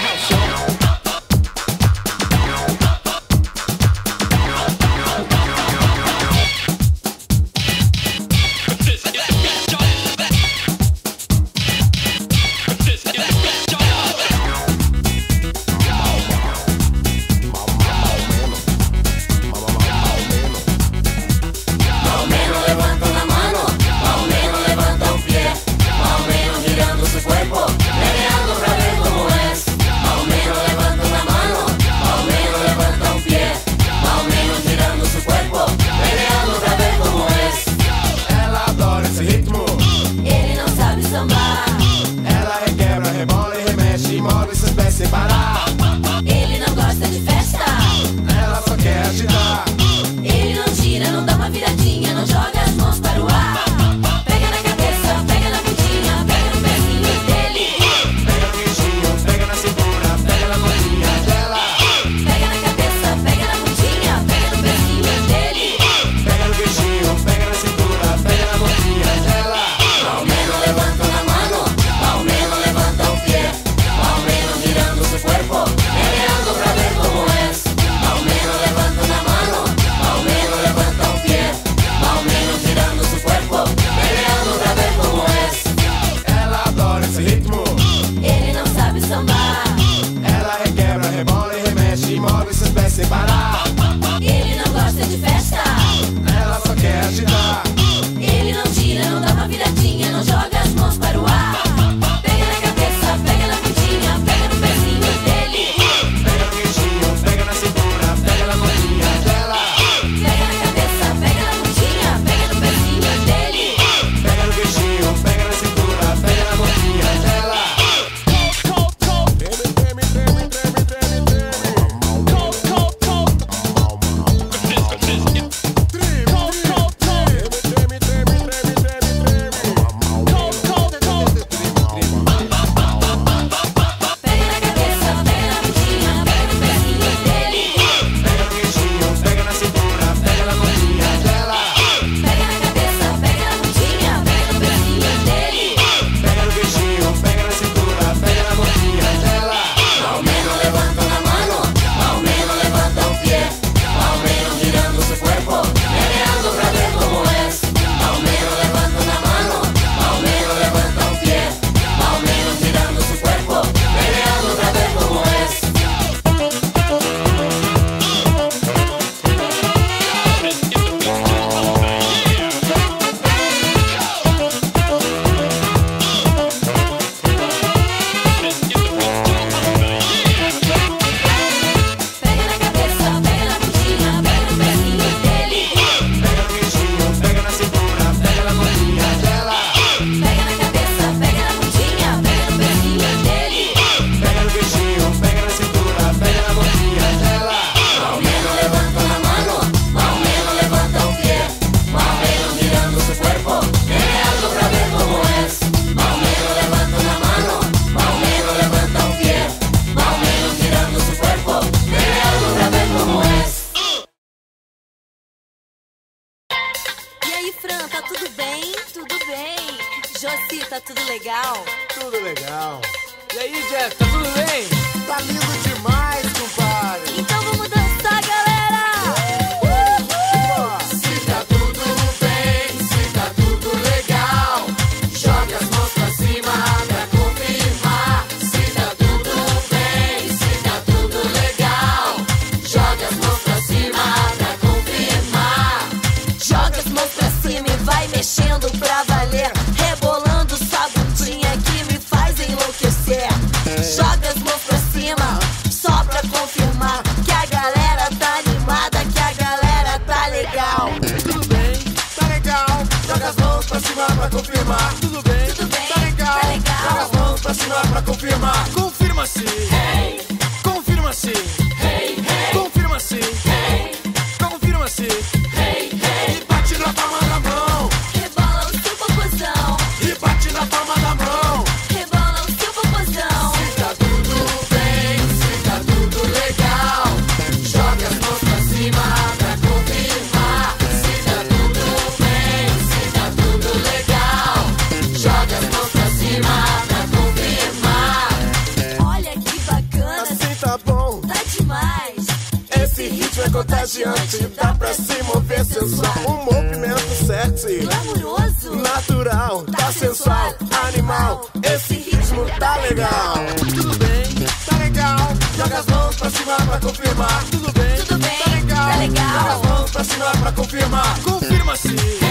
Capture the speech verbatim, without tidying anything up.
Josi, tá tudo legal? Tudo legal. E aí, Jeff, tá tudo bem? Tá lindo demais, compadre. Então vamos dançar, galera! Uh! Se tá tudo bem, se tá tudo legal, joga as mãos pra cima pra confirmar. Se tá tudo bem, se tá tudo legal, joga as mãos pra cima pra confirmar. Joga as mãos pra cima e vai mexendo pra valer, rebolando essa bundinha que me faz enlouquecer. Joga as mãos pra cima, só pra confirmar que a galera tá animada, que a galera tá legal. Tudo bem, tá legal. Joga as mãos pra cima pra confirmar. Tudo bem, Tudo bem, tá legal. tá legal. Joga as mãos pra cima pra confirmar. Confirma-se. Hey, Confirma-se. hey, hey, Confirma-se. hey, Confirma-se. hey, hey. E bate na palma da mão. Rebola o seu popozão, E bate na palma da mão. rebola o seu popozão. Se tá tudo bem, se tá tudo legal, joga as mãos pra cima pra confirmar. Se tá tudo bem, se tá tudo legal, joga as mãos pra cima pra confirmar. Olha que bacana. contagiante, dá pra se mover sensual. Um movimento sexy, glamouroso, natural, tá sensual, animal. Esse ritmo tá legal. Tudo bem, Tá legal, joga as mãos pra cima pra confirmar. tudo bem. tudo bem, Tá legal, tá joga as legal. mãos pra cima pra confirmar. Confirma sim.